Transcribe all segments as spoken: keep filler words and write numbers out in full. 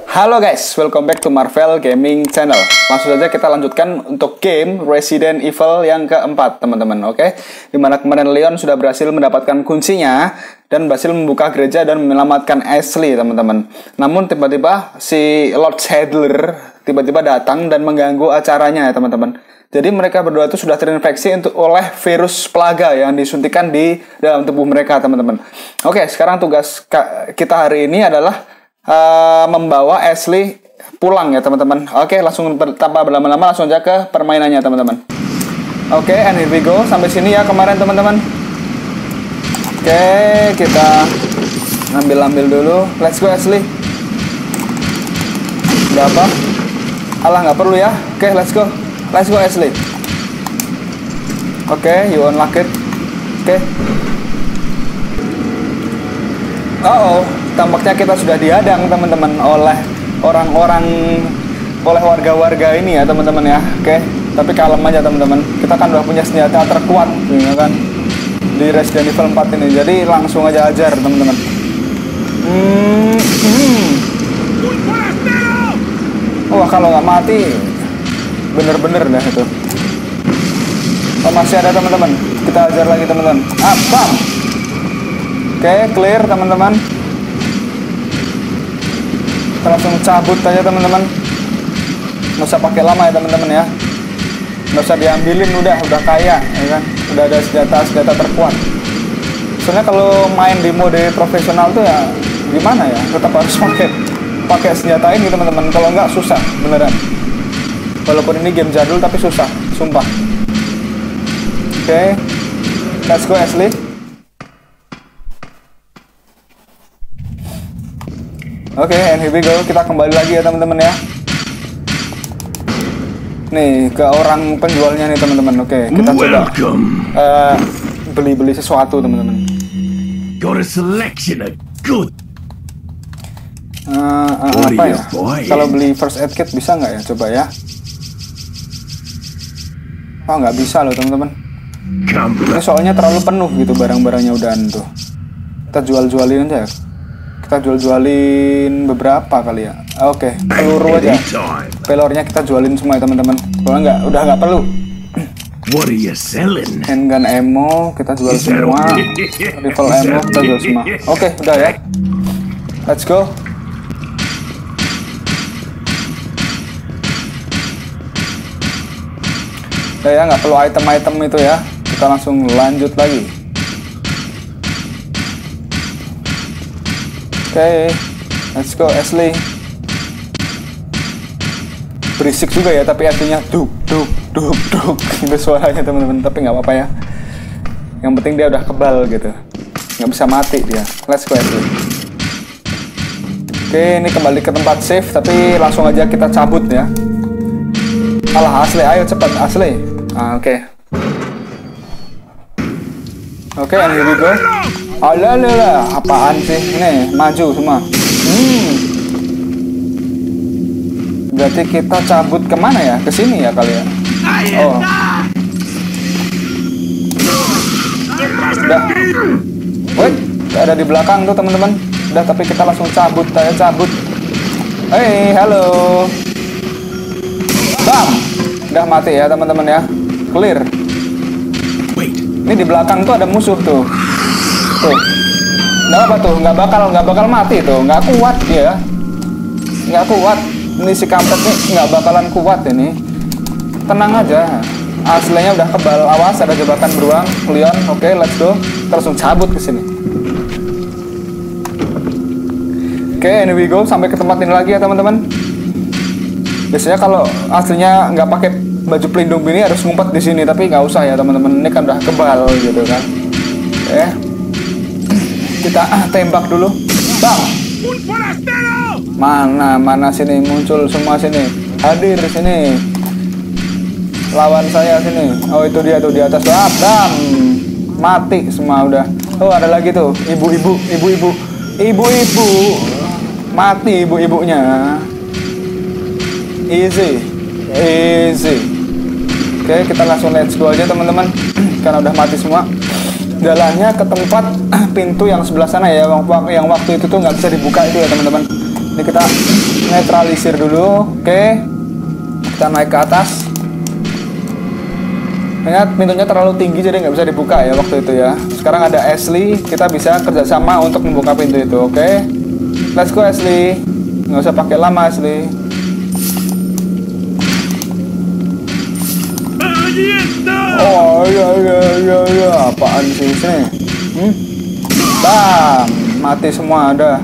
Halo guys, welcome back to Marvel Gaming Channel. Langsung saja kita lanjutkan untuk game Resident Evil yang keempat, teman-teman. Oke, dimana kemarin Leon sudah berhasil mendapatkan kuncinya dan berhasil membuka gereja dan menyelamatkan Ashley, teman-teman. Namun tiba-tiba si Lord Sadler tiba-tiba datang dan mengganggu acaranya ya, teman-teman. Jadi mereka berdua itu sudah terinfeksi untuk oleh virus plaga yang disuntikan di dalam tubuh mereka, teman-teman. Oke, sekarang tugas kita hari ini adalah Uh, membawa Ashley pulang ya, teman-teman. Oke, langsung tanpa berlama-lama langsung aja ke permainannya, teman-teman. Oke, and here we go. Sampai sini ya kemarin, teman-teman. Oke, kita ambil-ambil dulu. Let's go, Ashley. Udah apa? Alah, nggak perlu ya. Oke, let's go. Let's go, Ashley. Oke, you unlock it. Oke. Oh, tampaknya kita sudah dihadang, teman-teman, oleh orang-orang, oleh warga-warga ini ya, teman-teman ya. Oke, tapi kalem aja, teman-teman. Kita kan udah punya senjata terkuat, ya kan, di Resident Evil empat ini. Jadi langsung aja ajar, teman-teman. Hmm, hmm. Wah, kalau nggak mati, bener-bener dah itu. Oh, masih ada, teman-teman. Kita ajar lagi, teman-teman. Ah, bam. Oke, clear, teman-teman. Kita langsung cabut aja, teman-teman. Nggak usah pakai lama ya, teman-teman ya. Nggak usah diambilin, udah udah kaya, ya kan. Udah ada senjata-senjata terkuat. Soalnya kalau main di mode profesional tuh ya gimana ya? Tetap harus pakai pakai senjata ini, teman-teman. Kalau nggak susah, beneran. Walaupun ini game jadul tapi susah, sumpah. Oke, let's go, Ashley. Oke, okay, and here we go. Kita kembali lagi ya, teman-teman ya. Nih, ke orang penjualnya nih, teman-teman. Oke, okay, kita coba uh, beli-beli sesuatu, teman-teman. Got a selection of good. Uh, uh, apa ya? Kalau beli first aid kit bisa nggak ya? Coba ya. Oh, nggak bisa loh, teman-teman. Ini soalnya terlalu penuh gitu barang-barangnya udahan tuh. Kita jual-jualin aja. Kita jual-jualin beberapa kali ya. Oke, okay, peluru aja. Pelornya kita jualin semua ya, teman-teman. Soalnya nggak, udah nggak perlu. What are you selling? Handgun ammo kita jual semua. Rifle ammo kita jual semua. Oke, okay, udah ya. Let's go. Udah ya, nggak perlu item-item itu ya. Kita langsung lanjut lagi. Oke, okay, let's go, Ashley. Berisik juga ya, tapi artinya duk duk duk duk itu suaranya, teman-teman. Tapi nggak apa-apa ya. Yang penting dia udah kebal gitu, nggak bisa mati dia. Let's go, Ashley. Oke, okay, ini kembali ke tempat save, tapi langsung aja kita cabut ya. Alah, Ashley, ayo cepat, Ashley. Ah, oke. Okay. Oke, okay, and here we go. Alah, alah, apaan sih? Nih, maju semua. Hmm. Berarti kita cabut kemana ya? Ke sini ya kali ya? Oh. Udah. Wait, ada di belakang tuh, teman-teman. Udah, tapi kita langsung cabut, saya cabut. Hey, halo. Bam. Udah mati ya, teman-teman ya. Clear. Ini di belakang tuh ada musuh tuh. Tuh, nggak apa tuh, nggak bakal nggak bakal mati tuh, nggak kuat dia, nggak kuat. Ini si kampret nih nggak bakalan kuat ini. Tenang aja, aslinya udah kebal. Awas, ada jebakan beruang, Leon. Oke, okay, let's go. Kita langsung cabut ke sini. Oke, okay, and we go sampai ke tempat ini lagi ya, teman-teman. Biasanya kalau aslinya nggak pakai baju pelindung ini harus ngumpet di sini, tapi nggak usah ya, teman-teman. Ini kan udah kebal gitu kan. Oke. Okay. Kita ah, tembak dulu, bang. Mana mana sini muncul semua sini, hadir sini. Lawan saya sini. Oh, itu dia tuh di atas. Ah, bam. Mati semua udah. Oh, ada lagi tuh, ibu-ibu, ibu-ibu, ibu-ibu. Mati ibu-ibunya. Easy, easy. Oke, kita langsung let's go aja, teman-teman. Karena udah mati semua. Jalannya ke tempat pintu yang sebelah sana ya, yang waktu itu tuh nggak bisa dibuka itu ya, teman-teman. Ini kita netralisir dulu. Oke, kita naik ke atas. Ingat, pintunya terlalu tinggi jadi nggak bisa dibuka ya waktu itu ya. Sekarang ada Ashley, kita bisa kerjasama untuk membuka pintu itu. Oke, let's go Ashley. Nggak usah pakai lama Ashley. Oh iya iya iya iya, apaan sih sini? Hmm? Bam, mati semua ada.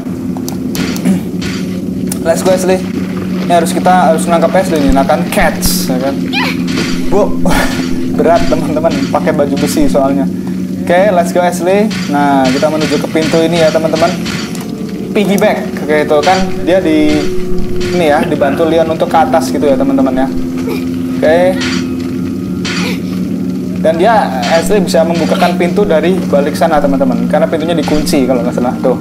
Let's go Ashley. Ini harus kita harus nangkap Ashley nih, makan cats, ya kan? Bu, berat teman-teman, pakai baju besi soalnya. Oke, okay, let's go Ashley. Nah, kita menuju ke pintu ini ya teman-teman. Piggyback, kayak itu kan dia di ini ya, dibantu Leon untuk ke atas gitu ya teman-teman ya. Oke. Okay. Dan dia Ashley bisa membukakan pintu dari balik sana teman-teman, karena pintunya dikunci kalau nggak salah tuh.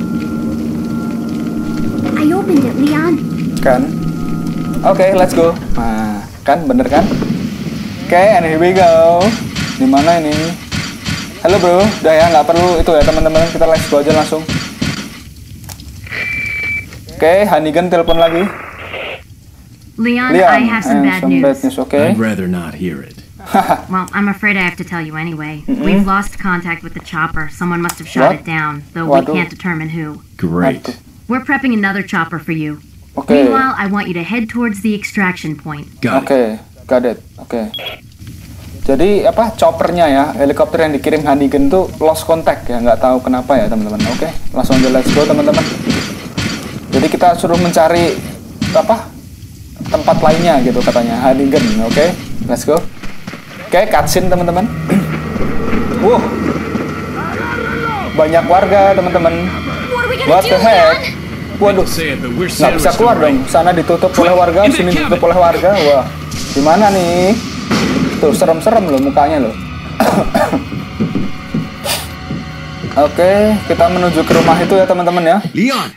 I opened it, Leon. Kan? Oke, okay, let's go. Nah, kan bener kan? Oke, okay, and here we go. Di mana ini? Halo bro, udah ya nggak perlu itu ya teman-teman, kita let's go aja langsung. Oke, okay, Hannigan telepon lagi. Leon, Leon, I have some bad some news. bad news. Okay. I'd rather not hear it. Well, I'm afraid I have to tell you anyway. Mm-hmm. We've lost contact with the chopper. Someone must have shot What? it down, though Waduh. we can't determine who. Great. We're prepping another chopper for you. Oke. Okay. Meanwhile, I want you to head towards the extraction point. Got Oke, okay, got it. Oke. Okay. Jadi apa choppernya ya, helikopter yang dikirim Hannigan tuh lost contact ya, nggak tahu kenapa ya teman-teman. Oke, okay, langsung aja let's go teman-teman. Jadi kita suruh mencari apa tempat lainnya gitu katanya Hannigan. Oke, okay, let's go. Oke, okay, cutscene teman-teman. Wow, banyak warga teman-teman. What the heck? Waduh, nggak bisa keluar dong. Sana ditutup oleh warga, sini ditutup oleh warga. Wah, gimana nih? Tuh serem-serem loh mukanya loh. Oke, kita menuju ke rumah itu ya teman-teman ya. Leon.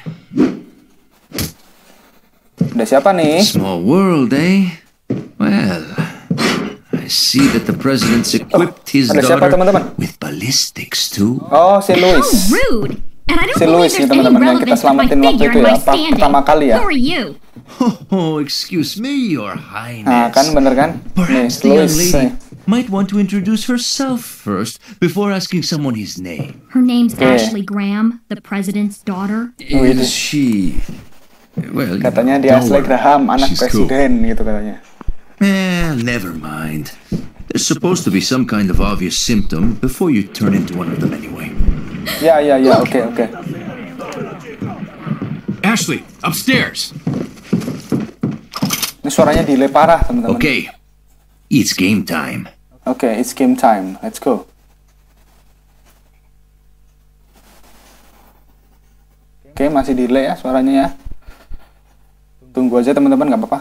Ada siapa nih? Small world, eh? Well, I see that the president's equipped his ada siapa daughter teman-teman? with ballistics too. Oh, si Louis. How rude! And I don't Si believe Louis there's nih any teman-teman yang kita relevance to my selamatin waktu figure itu and ya, my pa- standing. pertama kali ya. Who are you? Oh, excuse me, Your Highness. Nah, kan bener kan? Nih, Perhaps the Louis. young lady nih. might want to introduce herself first before asking someone his name. Her name's Yeah. Ashley Graham, the president's daughter. Wih, Is she? Well, Katanya dia don't Ashley worry. Graham, anak She's cool. presiden gitu katanya. Eh, never mind. There's supposed to be some kind of obvious symptom before you turn into one of them anyway. Ya, ya, ya, oke, oke. Ashley, upstairs. Ini suaranya delay parah teman-teman. Oke, Okay, it's game time. okay, it's game time. Let's go. Oke, masih delay ya suaranya ya. Tunggu aja teman-teman, nggak apa-apa.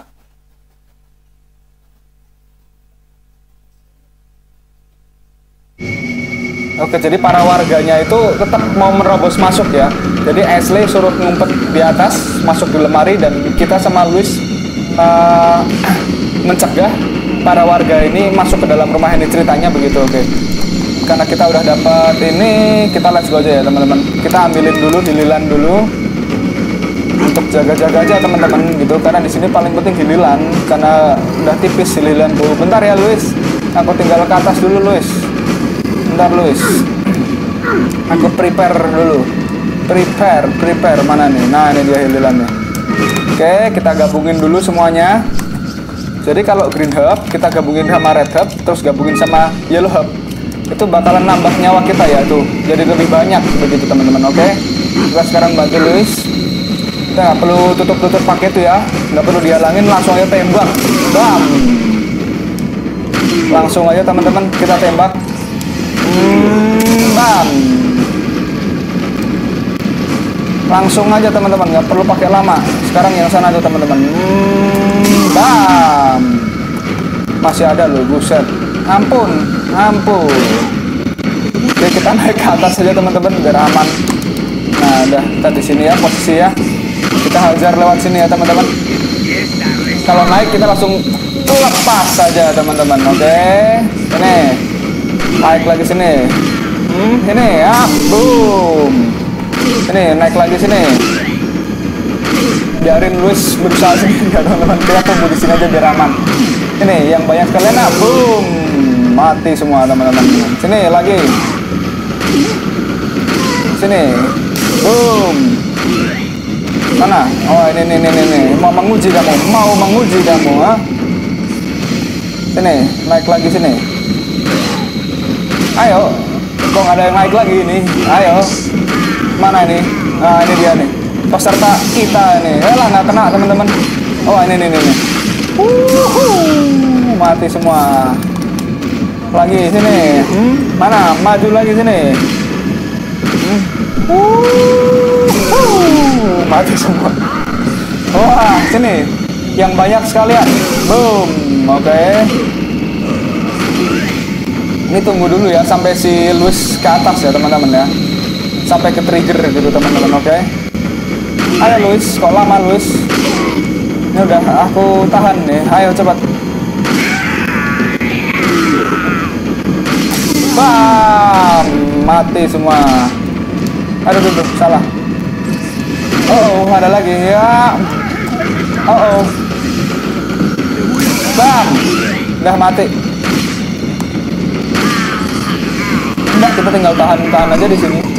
Oke, jadi para warganya itu tetap mau menerobos masuk ya. Jadi Ashley suruh ngumpet di atas, masuk di lemari, dan kita sama Louis uh, mencegah para warga ini masuk ke dalam rumah ini, ceritanya begitu. Oke, karena kita udah dapat ini, kita let's go aja ya teman-teman. Kita ambilin dulu, dililan dulu untuk jaga-jaga aja teman-teman gitu, karena di sini paling penting dililan karena udah tipis dililan bu. Bentar ya Louis, aku tinggal ke atas dulu Louis. Bentar Louis, aku prepare dulu. Prepare, prepare mana nih? Nah ini dia hililannya. Oke, kita gabungin dulu semuanya. Jadi kalau green hub kita gabungin sama red hub, terus gabungin sama yellow hub, itu bakalan nambah nyawa kita ya tuh. Jadi lebih banyak begitu teman-teman. Oke, kita sekarang bantu Louis. Kita nggak perlu tutup-tutup pakai itu ya, nggak perlu dihalangin, langsung aja tembak. Bam. Langsung aja teman-teman kita tembak. Hmm, bam. Langsung aja teman-teman, nggak perlu pakai lama. Sekarang yang sana tuh teman-teman. Hmm, bam. Masih ada loh, buset. Ampun, ampun. Oke, kita naik ke atas saja teman-teman biar aman. Nah, udah kita di sini ya posisi ya. Kita hajar lewat sini ya teman-teman. Kalau naik kita langsung lepas saja teman-teman. Oke, ini naik lagi sini. Hmm, ini ya, boom. Ini naik lagi sini. biarin Luis berusaha sendiri ya teman-teman. Kita tunggu di sini aja biar aman. Ini yang banyak sekalian, nah, boom, mati semua teman-teman. Sini lagi, sini, boom. Mana? Oh ini ini ini ini. Mau menguji kamu, mau menguji kamu, ha? Sini, naik lagi sini. Ayo, kok nggak ada yang naik lagi ini? Ayo, mana ini? Nah ini dia nih, peserta kita ini. Eh lah nggak kena teman-teman. Oh ini ini ini. Uhuh, mati semua. Lagi sini. Hmm? Mana? Maju lagi sini. Hmm? Uhuh, mati semua. Wah sini, yang banyak sekalian. Boom. Oke. Okay. Ini tunggu dulu ya sampai si Luis ke atas ya teman-teman ya. Sampai ke trigger gitu teman-teman, oke? Okay? Ayo Luis, kok lama Luis? Ini udah aku tahan nih. Ayo cepat. Bam, mati semua. Aduh, aduh, aduh, salah. Oh, oh, ada lagi ya. Oh, oh. Bam, udah mati. Udah, kita tinggal tahan-tahan aja di sini.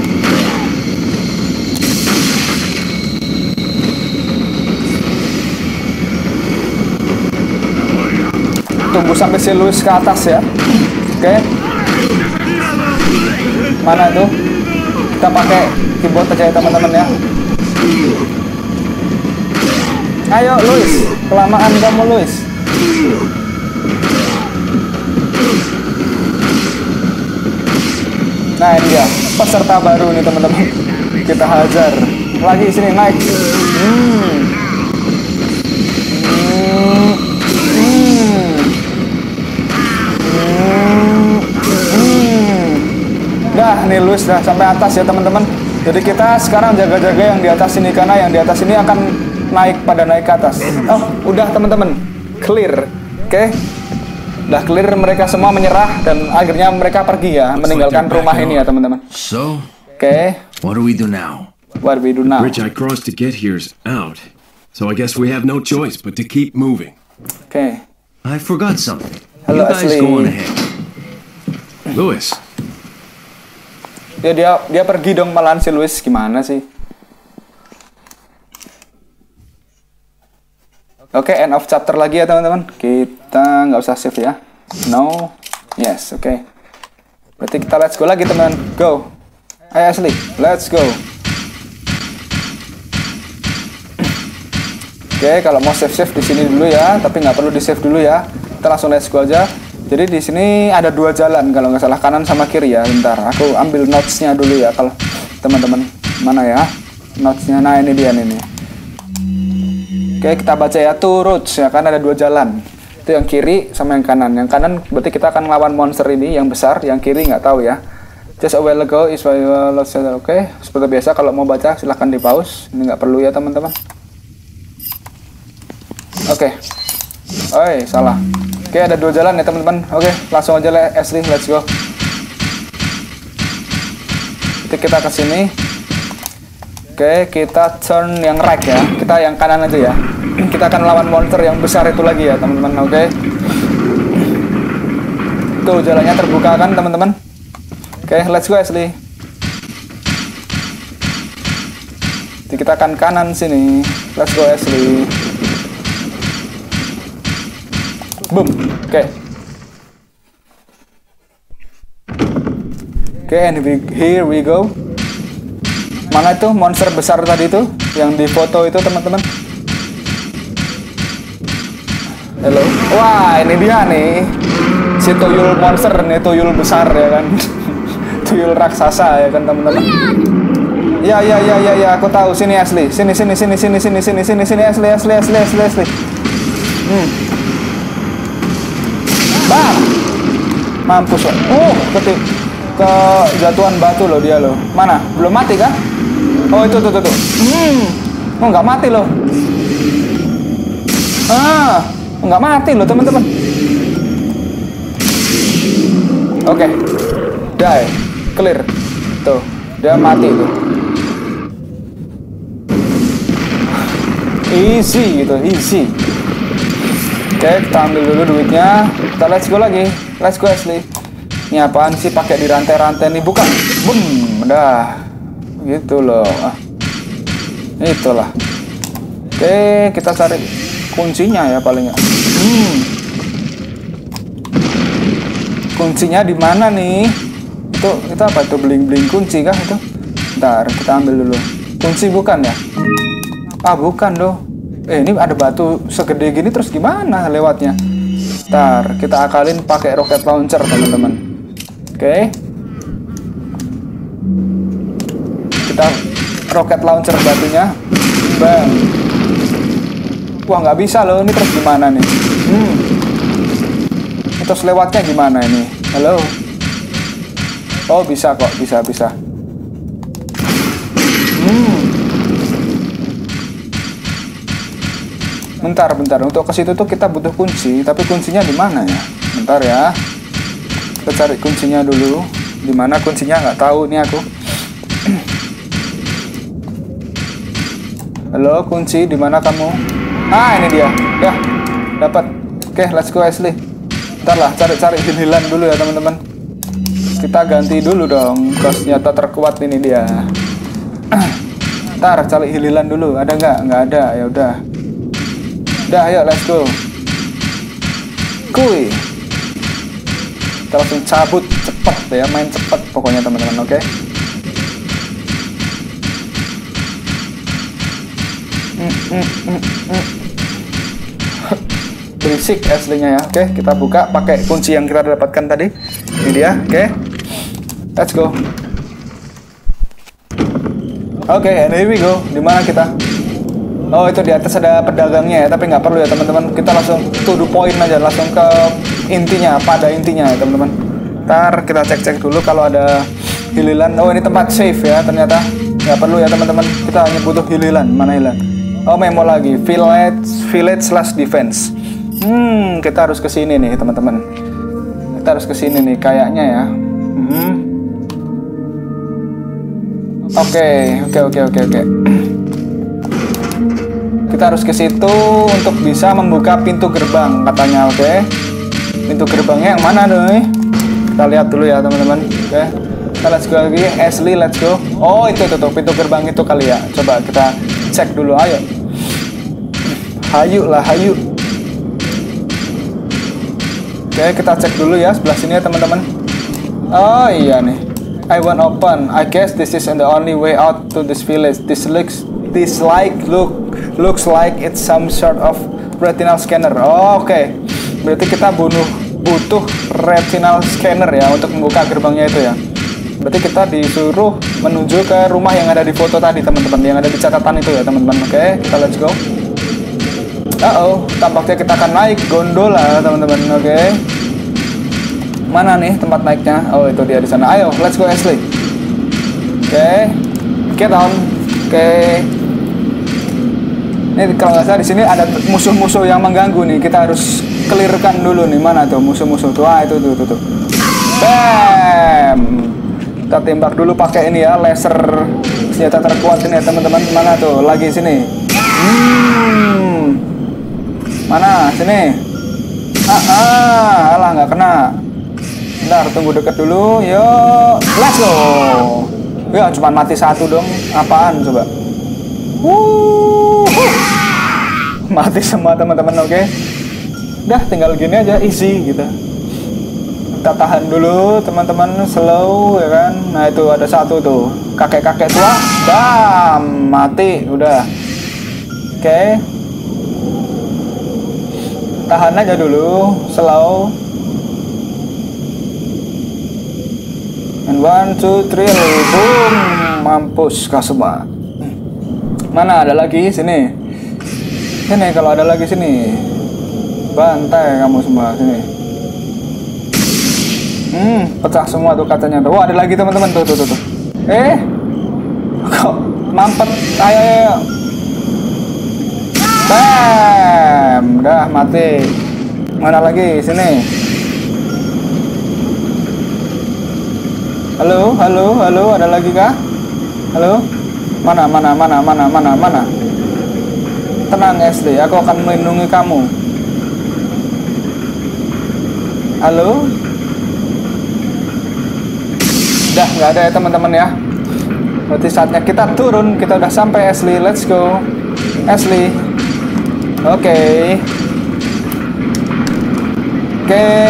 Tunggu sampai si Luis ke atas ya. Oke. Okay. Mana tuh? Kita pakai keyboard aja ya teman-teman ya. Ayo Luis, kelamaan kamu Luis. Nah ini dia peserta baru nih teman-teman. Kita hajar lagi sini, naik. Hmm. Hmm. Hmm. Hmm. Dah nih Luis dah sampai atas ya teman-teman. Jadi kita sekarang jaga-jaga yang di atas ini karena yang di atas ini akan naik pada naik ke atas. Oh udah teman-teman, clear. Oke. Okay. Udah clear, mereka semua menyerah dan akhirnya mereka pergi ya, meninggalkan rumah ini ya teman-teman. So, okay. What do we do now? What do we do now? The bridge I crossed to get here is out, so I guess we have no choice but to keep moving. Okay. I forgot something. Hello, you guys Ashley. go on ahead. Louis. Ya dia dia pergi dong malahan si Luis, gimana sih? Oke, okay, end of chapter lagi ya teman-teman. Kita nggak usah save ya. No. Yes, oke. Okay. Berarti kita let's go lagi teman. Go. Ayo Ashley, let's go. Oke, okay, kalau mau save-save di sini dulu ya, tapi nggak perlu di-save dulu ya. Kita langsung let's go aja. Jadi di sini ada dua jalan kalau nggak salah, kanan sama kiri ya. Bentar, aku ambil notes-nya dulu ya kalau teman-teman. Mana ya? Notes-nya. Nah, ini dia nih. Oke, kita baca ya, two roads ya kan, ada dua jalan. Itu yang kiri sama yang kanan. Yang kanan berarti kita akan lawan monster ini yang besar, yang kiri nggak tahu ya. Just a while ago is why you lost. Oke, seperti biasa kalau mau baca silahkan di pause. Ini nggak perlu ya teman-teman. Oke. Oi, salah. Oke, ada dua jalan ya teman-teman. Oke, langsung aja lah Ashley, let's go. Jadi kita ke sini. Oke, kita turn yang right ya. Kita yang kanan aja ya. Kita akan lawan monster yang besar itu lagi ya teman-teman. Oke. Tuh jalannya terbuka kan teman-teman. Oke, let's go Ashley. Jadi kita akan kanan sini. Let's go Ashley. Boom. Oke. Oke, and we, here we go. Mana itu monster besar tadi itu yang di foto itu teman-teman? Halo. Wah, ini dia nih. Si tuyul monster nih, tuyul besar ya kan. Tuyul raksasa ya kan teman-teman. Ya ya ya ya ya, aku tahu. Sini Ashley. Sini sini sini sini sini sini sini sini Ashley Ashley Ashley Ashley Ashley. Hmm. Bam. Mampus loh. Uh, ketik ke jatuhan batu loh dia loh. Mana? Belum mati kan? Oh itu tuh tuh tuh. Hmm. Oh nggak mati loh. Ah, nggak mati loh teman-teman. Oke, okay. Die, clear. Tuh, dia mati tuh. easy gitu, easy. Oke, kita ambil dulu duitnya. Kita let's go lagi. Let's go Ashley. Ini apaan sih pakai di rantai-rantai nih? Bukan. Boom, udah. Gitu loh. Ah. Itulah. Oke, kita cari kuncinya ya paling ya. Hmm. Kuncinya di mana nih? Itu itu apa itu, bling-bling kunci kah itu? Bentar, kita ambil dulu. Kunci bukan ya? Ah, bukan doh. Eh, ini ada batu segede gini terus gimana lewatnya? Bentar, kita akalin pakai rocket launcher, teman-teman. Oke. Kita rocket launcher batunya. Bam. Wah, nggak bisa loh. Ini terus gimana nih? Hmm. Terus lewatnya gimana ini? Halo? Oh, bisa kok. Bisa, bisa. Hmm. Bentar, bentar. Untuk ke situ tuh kita butuh kunci. Tapi kuncinya di mana ya? Bentar ya. Kita cari kuncinya dulu. Di mana kuncinya? Nggak tahu nih aku. Halo, kunci. Di mana kamu? Ah, ini dia. Ya, dapat. Oke, let's go Ashley. Bentar lah, cari-cari hililan dulu ya teman-teman. Kita ganti dulu dong. Kalau senjata terkuat ini dia. Ntar cari hililan dulu. Ada nggak? Nggak ada. Ya udah. Udah, ayo let's go. Kuy. Kita langsung cabut cepet ya, main cepet pokoknya teman-teman, oke? Okay? Mm, mm, mm, mm. Berisik aslinya ya. Oke, okay, kita buka pakai kunci yang kita dapatkan tadi. Ini dia, oke? Okay. Let's go. Oke, okay, and here we go. Di mana kita? Oh, itu di atas ada pedagangnya ya, tapi nggak perlu ya teman-teman. Kita langsung to the point aja, langsung ke intinya, pada intinya ya teman-teman. Ntar kita cek-cek dulu kalau ada hililan. Oh, ini tempat safe ya ternyata. Nggak perlu ya teman-teman. Kita hanya butuh hililan. Mana hililan? Oh, memo lagi. Village, village slash defense. Hmm, kita harus ke sini nih teman-teman. Kita harus ke sini nih kayaknya ya. Hmm. Oke, oke, oke, oke, oke. Kita harus ke situ untuk bisa membuka pintu gerbang katanya, oke? Okay? Pintu gerbangnya yang mana nih? Kita lihat dulu ya teman-teman. Oke, okay. Kita let's go lagi. Ashley, let's go. Oh, itu tuh, tuh pintu gerbang itu kali ya. Coba kita cek dulu, ayo. Hayu lah, hayu. Oke, okay, kita cek dulu ya sebelah sini ya teman-teman. Oh iya nih. I want open. I guess this is the only way out to this village. This looks, this like look. Looks like it's some sort of retinal scanner. Oh, oke, okay. Berarti kita bunuh butuh retinal scanner ya untuk membuka gerbangnya itu ya. Berarti kita disuruh menuju ke rumah yang ada di foto tadi teman-teman, yang ada di catatan itu ya teman-teman. Oke, okay, kita let's go. Uh oh, tampaknya kita akan naik gondola teman-teman. Oke, okay. Mana nih tempat naiknya? Oh, itu dia di sana. Ayo, let's go Ashley. Oke, okay. Get on. Oke. Okay. Ini kalau nggak salah di sini ada musuh-musuh yang mengganggu nih. Kita harus clearkan dulu nih, mana tuh musuh-musuh tuh. Ah, itu tuh, tuh, tuh. Bam. Kita tembak dulu pakai ini ya, laser senjata terkuat ini ya teman-teman. Mana tuh? Lagi sini. Hmm. Mana? Sini. Ah, ah, alah nggak kena. Bentar, tunggu deket dulu. Yuk, let's go. Ya, cuma mati satu dong. Apaan coba? Wuh, mati semua teman-teman, oke? Okay? Udah, tinggal gini aja, easy gitu. Kita tahan dulu teman-teman, slow ya kan. Nah itu ada satu tuh, kakek-kakek tua, bam, mati, udah. Oke, okay. Tahan aja dulu, slow. And one, two, three, boom, mampus kau semua. Mana ada lagi? Sini. Sini kalau ada lagi sini. Bantai kamu semua sini. Hmm, pecah semua tuh kacanya tuh. Wah, ada lagi teman-teman tuh tuh tuh tuh. Eh. Kok mampet. Ayo ayo. Bam, udah mati. Mana lagi? Sini. Halo, halo, halo, ada lagi kah? Halo? Mana, mana, mana, mana, mana, mana? Tenang Ashley, aku akan melindungi kamu. Halo? Udah nggak ada ya teman-teman ya. Berarti saatnya kita turun. Kita udah sampai Ashley. Let's go Ashley. Oke okay. Oke okay.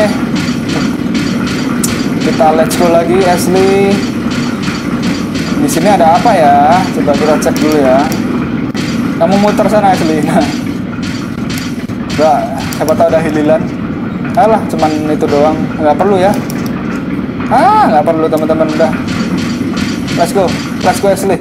Kita let's go lagi Ashley. Di sini ada apa ya? Coba kita cek dulu ya. Kamu muter sana Ashley. Nah, nggak, siapa tahu ada hililan. Alah, cuman itu doang. Nggak perlu ya. Ah, nggak perlu teman-teman. Udah. Let's go. Let's go Ashley.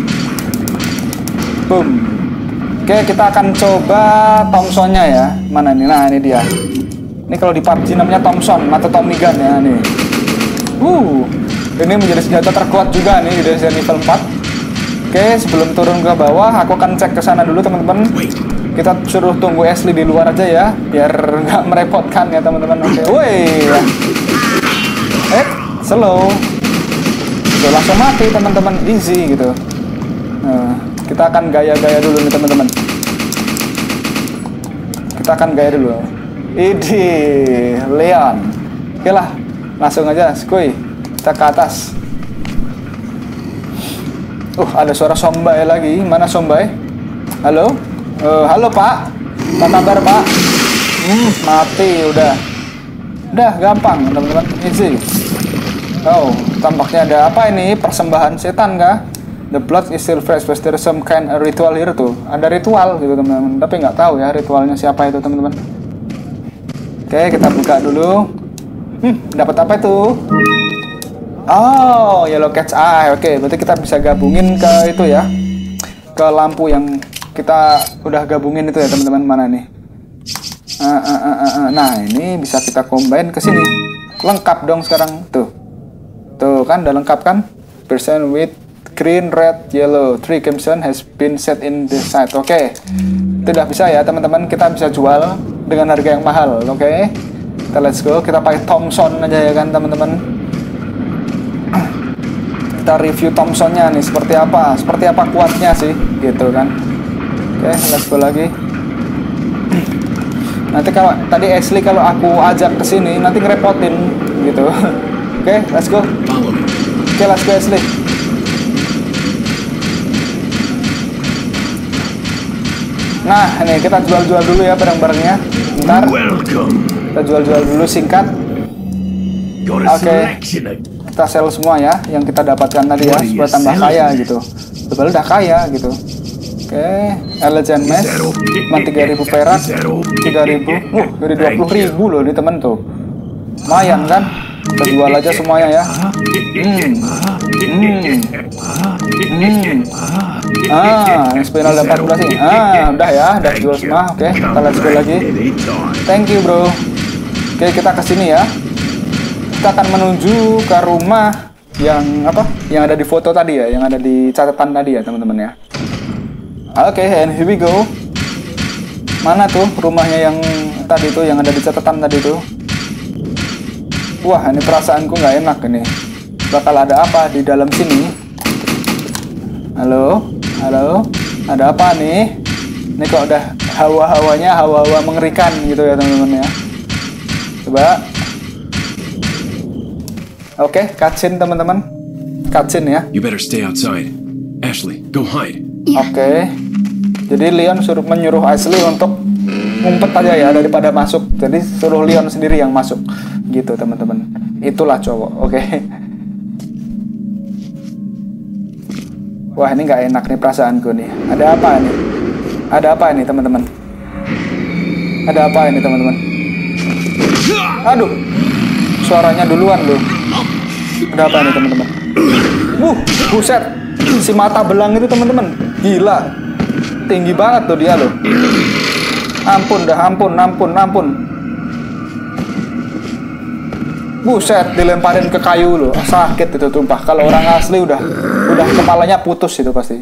Boom. Oke, kita akan coba Thompson-nya ya. Mana nih? Nah, ini dia. Ini kalau di P U B G namanya Thompson atau Tommy Gun ya nih. Uh, ini menjadi senjata terkuat juga nih di Resident Evil empat. Oke, sebelum turun ke bawah, aku akan cek ke sana dulu teman-teman. Kita suruh tunggu Ashley di luar aja ya, biar nggak merepotkan ya teman-teman. Oke, woi. Eh, slow. Udah langsung mati teman-teman, easy gitu. Nah, kita akan gaya-gaya dulu nih teman-teman. Kita akan gaya dulu. Idi, Leon. Oke lah, langsung aja, skuy. Kita ke atas. Uh, ada suara Sombai lagi. Mana Sombai? Halo? Uh, halo Pak. Apa kabar Pak? Hmm, mati udah. Udah gampang teman-teman, easy. Oh, tampaknya ada apa ini? Persembahan setan kah? The blood is still fresh, but there is some kind of ritual here tuh. Ada ritual gitu teman-teman, tapi nggak tahu ya ritualnya siapa itu teman-teman. Oke, kita buka dulu. Hmm, dapat apa itu? Oh, yellow cat's eye. Oke, berarti kita bisa gabungin ke itu ya, ke lampu yang kita udah gabungin itu ya teman-teman. Mana nih? Uh, uh, uh, uh, uh. Nah, ini bisa kita combine ke sini. Lengkap dong sekarang tuh. Tuh kan, udah lengkap kan? Percent with green, red, yellow. Three gemstone has been set in the side. Oke, okay. Itu udah bisa ya teman-teman. Kita bisa jual dengan harga yang mahal. Oke, okay. Kita let's go. Kita pakai Thompson aja ya kan teman-teman. Kita review Thompson-nya nih seperti apa, seperti apa kuatnya sih, gitu kan. Oke, okay, let's go lagi. Nanti kalau tadi Ashley kalau aku ajak ke sini nanti ngerepotin gitu. Oke, okay, let's go. Oke, okay, let's go Ashley. Nah, ini kita jual-jual dulu ya barang-barangnya. Bentar. Kita jual-jual dulu singkat. Oke. Okay. Kita sell semua ya yang kita dapatkan tadi ya supaya tambah kaya gitu. Padahal udah kaya gitu. Oke, okay. Elegant Mesh cuma tiga ribu perak, tiga ribu. Uh, dari dua puluh ribu loh nih temen tuh. Lumayan kan? Kita jual aja semuanya ya. Hmm. Hmm. Hmm. Ah, spinal ada empat belas nih. Ah, udah ya, udah jual semua. Oke, okay, kita let's go lagi. Thank you, bro. Oke, okay, kita ke sini ya. Kita akan menuju ke rumah yang apa? Yang ada di foto tadi ya, yang ada di catatan tadi ya, teman-teman ya. Oke, okay, and here we go. Mana tuh rumahnya yang tadi tuh, yang ada di catatan tadi tuh? Wah, ini perasaanku nggak enak ini. Bakal ada apa di dalam sini? Halo, halo, ada apa nih? Ini kok udah hawa-hawanya, hawa-hawa mengerikan gitu ya teman-teman ya. Coba. Oke, okay, cutscene teman-teman. Cutscene ya. You better stay outside. Ashley, go hide. Oke. Okay. Jadi Leon suruh menyuruh Ashley untuk ngumpet aja ya daripada masuk. Jadi suruh Leon sendiri yang masuk. Gitu teman-teman. Itulah cowok. Oke. Okay. Wah, ini nggak enak nih perasaanku nih. Ada apa nih? Ada apa ini teman-teman? Ada apa ini teman-teman? Aduh. Suaranya duluan loh. Ada apa nih teman-teman? Wuh, buset. Si mata belang itu teman-teman. Gila. Tinggi banget tuh dia loh. Ampun dah, ampun, ampun, ampun. Buset, dilemparin ke kayu loh. Sakit itu tumpah. Kalau orang asli udah udah kepalanya putus itu pasti.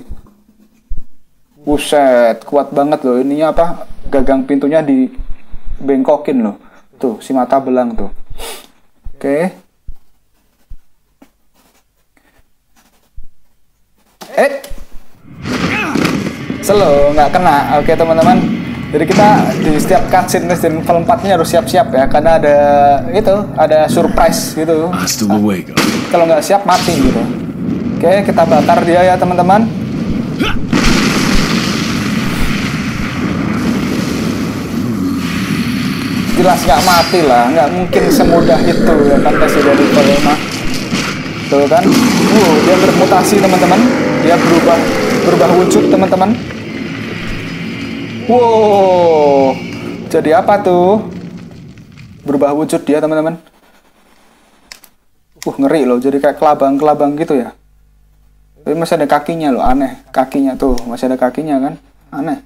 Buset, kuat banget loh. Ininya apa? Gagang pintunya dibengkokin loh. Tuh, si mata belang tuh. Oke. Okay. Eh. slow, nggak kena. Oke teman-teman. Jadi kita di setiap cutscene Resident Evil empat ini harus siap-siap ya, karena ada itu, ada surprise gitu. Hostile away, go. Kalau nggak siap mati gitu. Oke, kita bakar dia ya teman-teman. Jelas nggak mati lah, nggak mungkin semudah itu ya kan Resident Evil mah. Tuh kan, wow, dia bermutasi teman-teman, dia berubah berubah wujud teman-teman. Wow, jadi apa tuh? Berubah wujud dia teman-teman. Uh, ngeri loh, jadi kayak kelabang-kelabang gitu ya. Tapi masih ada kakinya loh, aneh. Kakinya tuh, masih ada kakinya kan, aneh.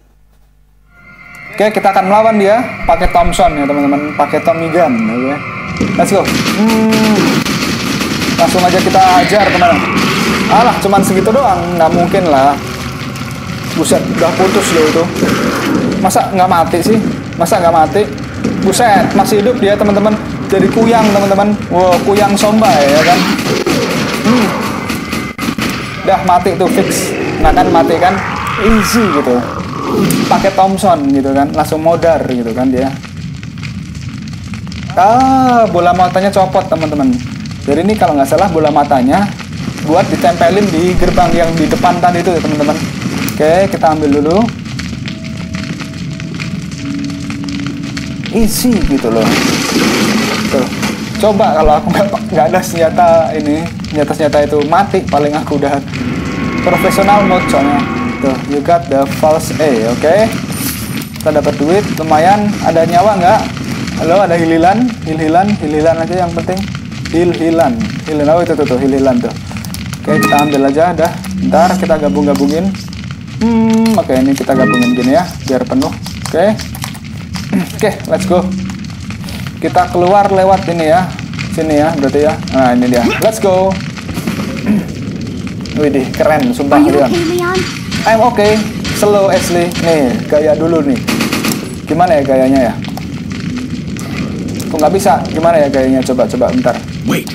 Oke, kita akan melawan dia pakai Thompson ya teman-teman, pakai Tommy gun. Oke, let's go. Hmm. Langsung aja kita ajar teman-teman. Alah, cuman segitu doang, nggak mungkin lah. Buset, udah putus loh itu. Masa nggak mati sih? Masa nggak mati? Buset, masih hidup dia teman-teman. Jadi kuyang teman-teman. Wow, kuyang sombai ya kan. Hmm. Udah mati tuh fix. Nggak kan mati kan? Easy gitu. Pakai Thompson gitu kan, langsung modar gitu kan dia. Ah, bola matanya copot teman-teman. Jadi ini kalau nggak salah bola matanya buat ditempelin di gerbang yang di depan tadi itu ya teman-teman. Oke, kita ambil dulu. Easy gitu loh. Tuh. Coba kalau aku nggak ada senjata ini, senjata-senjata itu mati paling aku udah. Profesional mode soalnya. Tuh, you got the false A, oke. Okay? Kita dapat duit, lumayan. Ada nyawa nggak? Halo, ada hililan, hililan, hililan aja yang penting. Hil-hilan, hililan, oh itu tuh, tuh hililan tuh. Oke, okay, kita ambil aja, dah. Ntar kita gabung-gabungin. Hmm, oke okay, ini kita gabungin gini ya, biar penuh. Oke, okay. Oke, okay, let's go. Kita keluar lewat ini ya, sini ya, berarti ya. Nah ini dia, let's go. Widih, keren, sumpah Leon. Okay, Leon? I'm okay, slow Ashley. Nih, gaya dulu nih. Gimana ya gayanya ya? Kok nggak bisa? Gimana ya gayanya? Coba, coba, bentar. Wait.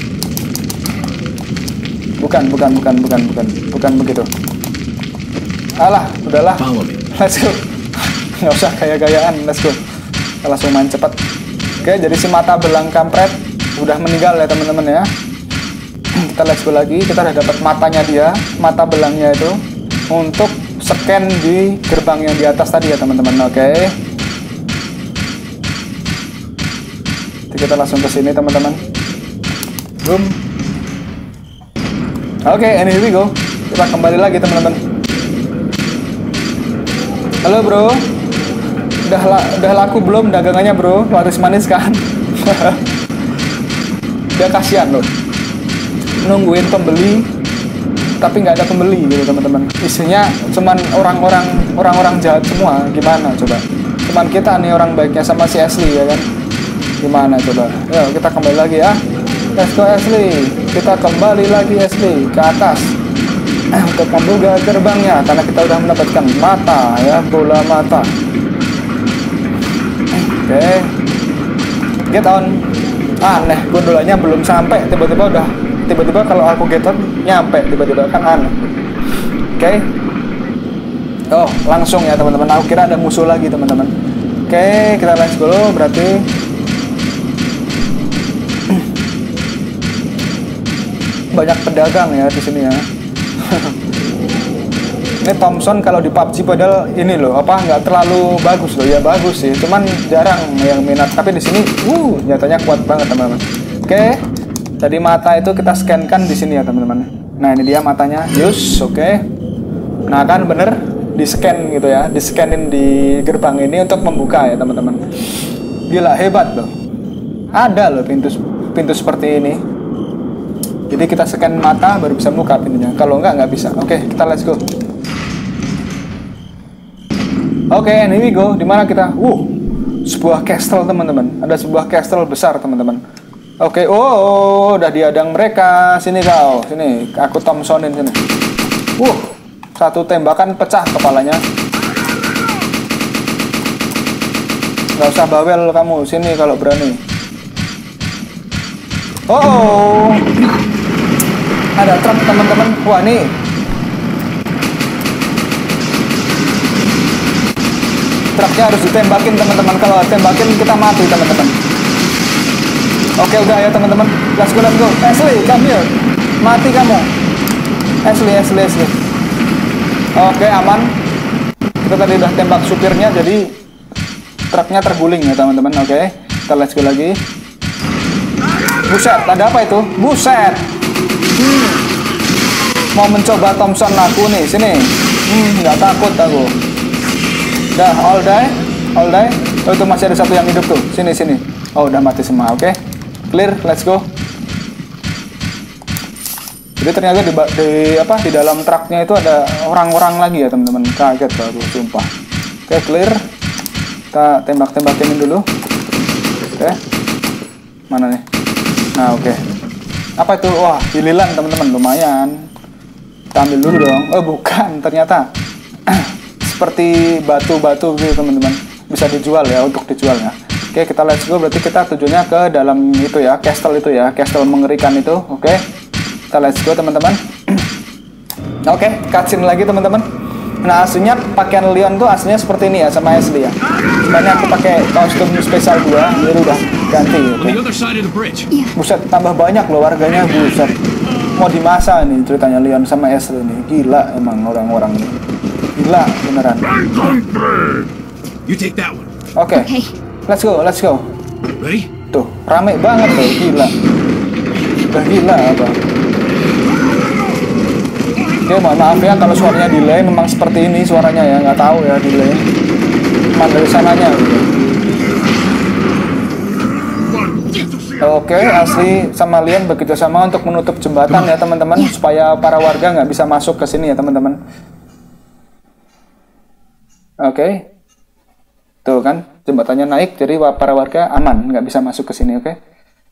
Bukan, bukan, bukan, bukan, bukan, bukan begitu. Alah, udahlah. Follow me. Let's go. Nggak usah gaya-gayaan, let's go. Kita langsung main cepat. Oke, jadi si mata belang kampret udah meninggal ya teman-teman ya. Kita let's go lagi. Kita udah dapat matanya dia, mata belangnya itu untuk scan di gerbang yang di atas tadi ya teman-teman. Oke. Jadi kita langsung ke sini teman-teman. Boom. Oke, and here we go. Kita kembali lagi teman-teman. Halo bro, udah la udah laku belum dagangannya bro? Laris manis kan? Udah kasihan loh, nungguin pembeli, tapi nggak ada pembeli gitu teman-teman. Isinya cuman orang-orang orang-orang jahat semua. Gimana coba? Cuman kita nih orang baiknya sama si Ashley ya kan? Gimana coba? Yuk kita kembali lagi ya. Let's go Ashley. Kita kembali lagi Ashley ke atas. Untuk membuka gerbangnya karena kita udah mendapatkan mata ya, bola mata. Oke, okay. Get on. Aneh, gondolanya belum sampai tiba-tiba udah tiba-tiba kalau aku get on nyampe tiba-tiba kan aneh. Oke, okay. Oh langsung ya teman-teman. Aku kira ada musuh lagi teman-teman. Oke, okay, kita let's go dulu berarti. Banyak pedagang ya di sini ya. Ini Thompson kalau di P U B G padahal ini loh apa nggak terlalu bagus loh ya, bagus sih cuman jarang yang minat, tapi di sini uh nyatanya kuat banget teman-teman. Oke, jadi mata itu kita scan-kan di sini ya teman-teman. Nah ini dia matanya, yus. Oke, nah kan bener di scan gitu ya, di scanin di gerbang ini untuk membuka ya teman-teman. Gila hebat loh, ada loh pintu pintu seperti ini. Jadi kita scan mata baru bisa buka pintunya. Kalau enggak nggak bisa. Oke, kita let's go. Oke, okay, and here we go. Dimana kita? Wow, sebuah castle teman-teman. Ada sebuah castle besar teman-teman. Oke, okay. Oh, udah diadang mereka. Sini kau, sini. Aku Thompsonin sini. Wow, satu tembakan pecah kepalanya. Gak usah bawel kamu. Sini kalau berani. Oh. Ada truk teman-teman. Wah nih truknya harus ditembakin teman-teman. Kalau tembakin kita mati teman-teman. Oke udah ya teman-teman. Let's go, let's go. Ashley, come here. Mati kamu. Ashley, Ashley, Ashley. Oke aman. Kita tadi udah tembak supirnya, jadi truknya terguling ya teman-teman. Oke, kita let's go lagi. Buset, ada apa itu? Buset. Hmm. Mau mencoba Thompson aku nih, sini. Hmm, nggak takut aku. Dah, all die, all die. Oh, itu masih ada satu yang hidup tuh. Sini, sini. Oh, udah mati semua. Oke, clear. Let's go. Jadi ternyata di, di apa di dalam truknya itu ada orang-orang lagi ya teman-teman. Kaget baru, sumpah. Oke, clear. Kita tembak-tembakin dulu. Oke, mana nih? Nah, oke. Apa itu? Wah, pilihan teman-teman, lumayan. Kita ambil dulu dong. Oh, bukan, ternyata seperti batu-batu gitu teman-teman. Bisa dijual ya, untuk dijual ya. Oke, kita let's go. Berarti kita tujuannya ke dalam itu ya, castle itu ya, castle mengerikan itu. Oke, kita let's go teman-teman. Oke, cutscene lagi teman-teman. Nah, aslinya pakaian Leon tuh aslinya seperti ini ya, sama Ashley ya. Makanya aku pakai kostum spesial dua, jadi udah ganti. Okay. Buset, tambah banyak loh warganya, buset. Mau dimasak nih ceritanya Leon sama Ashley ini. Gila emang orang-orang ini. Gila beneran. You take that one. Oke. Okay. Let's go, let's go. Ready? Tuh, rame banget tuh, gila. Udah gila apa? Oke, mohon maaf ya kalau suaranya delay, memang seperti ini suaranya ya, nggak tahu ya delay. Cuman dari sananya gitu. Oke, Ashley sama Leon bekerja sama untuk menutup jembatan ya teman-teman, supaya para warga nggak bisa masuk ke sini ya teman-teman. Oke, tuh kan jembatannya naik, jadi para warga aman, nggak bisa masuk ke sini. Oke.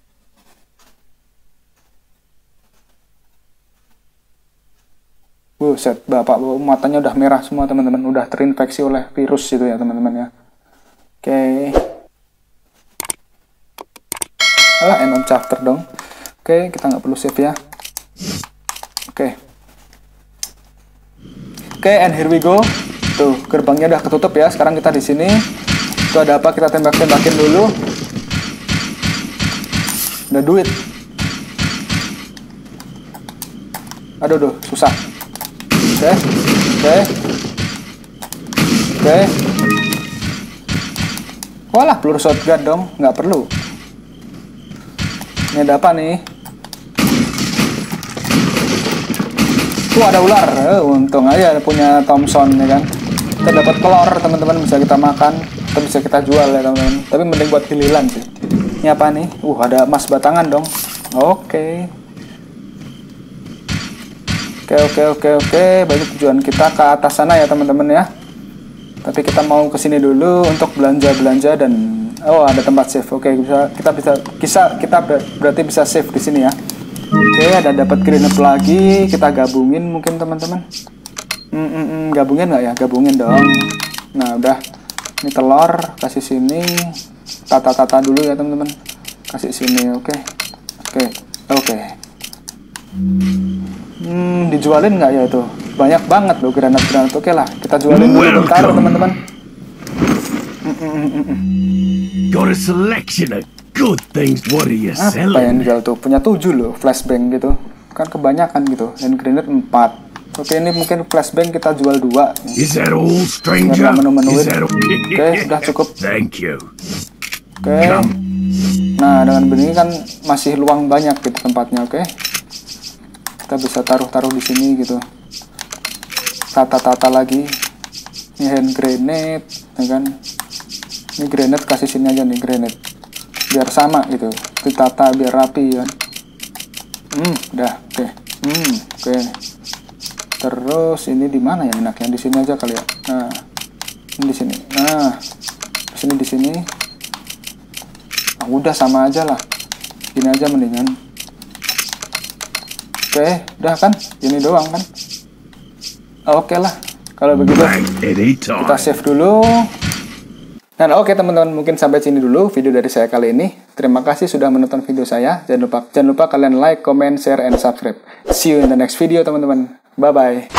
Buset, bapak matanya udah merah semua teman-teman, udah terinfeksi oleh virus itu ya teman-teman ya. Oke. Alah, end of chapter dong. Oke, kita nggak perlu save ya. Oke. Oke, and here we go. Tuh, gerbangnya udah ketutup ya. Sekarang kita di sini. Itu ada apa? Kita tembak-tembakin dulu. Udah duit. Aduh, duh, susah. Oke, oke, oke. Walah, peluru shotgun dong, nggak perlu. Ini ada apa nih? Tuh ada ular. Eh, untung aja punya Thompson ya kan. Kita dapat telur teman-teman, bisa kita makan atau bisa kita jual ya teman-teman. Tapi mending buat giliran sih. Ini apa nih? Uh, ada emas batangan dong. Oke. Oke, oke, oke, oke. Berarti tujuan kita ke atas sana ya teman-teman ya. Tapi kita mau ke sini dulu untuk belanja-belanja dan oh ada tempat save. Oke, bisa kita bisa bisa kita ber, berarti bisa save di sini ya. Oke, ada dapat grenade lagi. Kita gabungin mungkin teman-teman. Hmm, hmm, hmm, gabungin nggak ya? Gabungin dong. Nah udah. Ini telur kasih sini. Tata-tata dulu ya teman-teman. Kasih sini. Oke, oke, oke. Hmm, dijualin nggak ya itu? Banyak banget loh granat-granat. Oke lah, kita jualin dulu bentar teman-teman. Got a selection of good things. What are you selling? Apa yang dijual tuh? Punya tujuh loh, flashbang gitu. Kan kebanyakan gitu. Dan grenade empat. Oke, ini mungkin flashbang kita jual dua. Is that all, stranger? Menu-menuin. Is that all? Oke, sudah cukup. Thank you. Oke. Nah, dengan begini kan masih luang banyak gitu tempatnya. Oke. Kita bisa taruh-taruh di sini gitu. Tata-tata lagi. Ini hand grenade, ya kan? Ini grenade kasih sini aja nih grenade. Biar sama gitu. Ditata biar rapi ya. Hmm, udah. Oke. Hmm, oke. Terus ini di mana ya enaknya? Di sini aja kali ya. Nah, ini di sini. Nah, di sini di sini. Nah, udah sama aja lah. Gini aja mendingan. Oke, udah kan? Ini doang kan? Oke lah, kalau begitu kita save dulu. Dan oke teman-teman, mungkin sampai sini dulu video dari saya kali ini. Terima kasih sudah menonton video saya. Jangan lupa, jangan lupa kalian like, comment, share, and subscribe. See you in the next video teman-teman. Bye-bye.